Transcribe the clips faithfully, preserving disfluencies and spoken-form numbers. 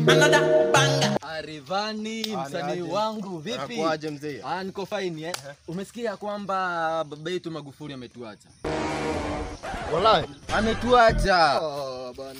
Another banger. Rayvanny msanii wangu vipi? Unakuaje mzee? Ah, niko fine eh. Umesikia kwamba baba yetu Magufuli ametuacha? Wallahi ametuacha. Ah bana.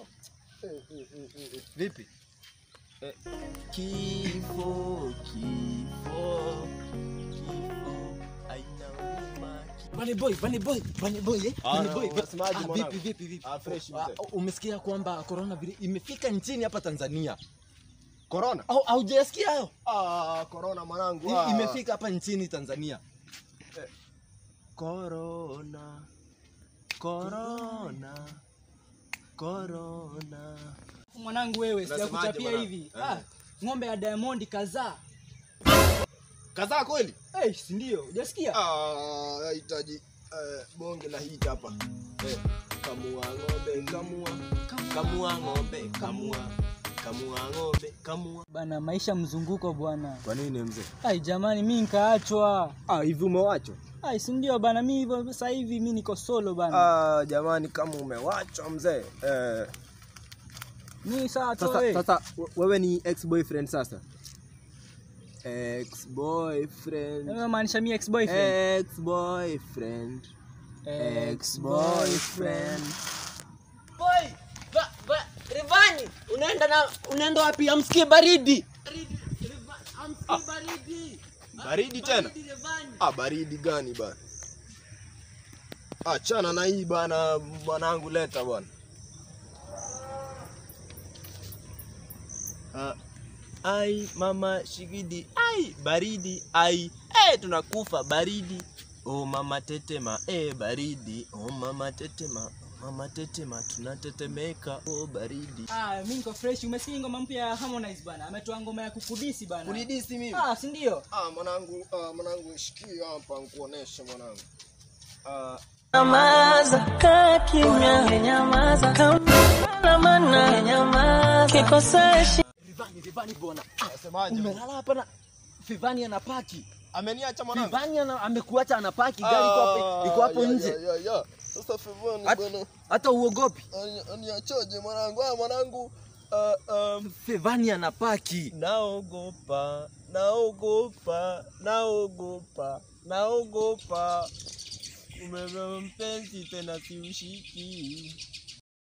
Vipi? Eh, kifo kifo kifo aina uma. Bunny boy, bunny boy, bunny boy eh? Bunny boy. Unasemaje mwanangu? Vipi vipi vipi? Ah fresh mzee. Umesikia kwamba corona vile imefika nchini hapa Tanzania? Corona? Au haujasikia hayo? Ah, corona mwanangu. Ah. Imefika hapa nchini Tanzania. Eh. Corona. Corona. Corona. Mwanangu wewe sijakuchapia hivi. Ah, ng'ombe ya Diamond kazaa. Kazaa kweli? Eh, si ndio? Hujasikia? Ah, yahitaji eh, bonge la hit hapa. Eh, kamua ng'ombe, kamua. Kamua ng'ombe, kamua. Kamua ng'ombe, kamua. Bana maisha mzunguko bwana. Kwa nini mzee? Ai jamani mimi nikaachwa. Ah, hivi umewachwa? Ai si ndio bana mimi hivyo sasa hivi mimi niko solo bana. Ah, jamani kama umewachwa mzee. Eh. Mimi saa tu Sasa wewe. sasa wewe ni ex boyfriend sasa? Ex boyfriend. Wewe maanisha mimi ex boyfriend? Ex boyfriend. Ex boyfriend. Boy, ba, ba, Rayvanny, unaenda na unaenda wapi? Amsikie baridi. Baridi, amsikie baridi. Baridi tena? Ah, baridi gani bana? Achana na hii bana, mwanangu leta bwana. Ah, ai mama shigidi, ai baridi, ai eh tunakufa baridi. Oh mama tetema, eh baridi. Oh mama tetema, mama tetema tunatetemeka. Oh baridi. Ah, mimi niko fresh. Umesikia ngoma mpya ya Harmonize bana? Ametoa ngoma ya kukudisi bana. Kunidisi mimi? Ah, si ndio? Ah mwanangu, ah mwanangu shikia hapa nikuoneshe mwanangu. Ah Nyamaza, kaa kimya, nyamaza. Kama maana nyamaza. Kikoseshi. Rayvanny, Rayvanny bwana. nasemaje? Umelala hapa na Rayvanny anapaki. Ameniacha mwanangu. Rayvanny amekuacha anapaki, gari iko hapo iko hapo nje. Ya ya. Sasa Rayvanny bwana. Hata uogopi? Aniachoje mwanangu? Ah mwanangu. Uh, um, Rayvanny anapaki. naogopa, naogopa, naogopa, naogopa. Umebeba mpenzi tena siushiki.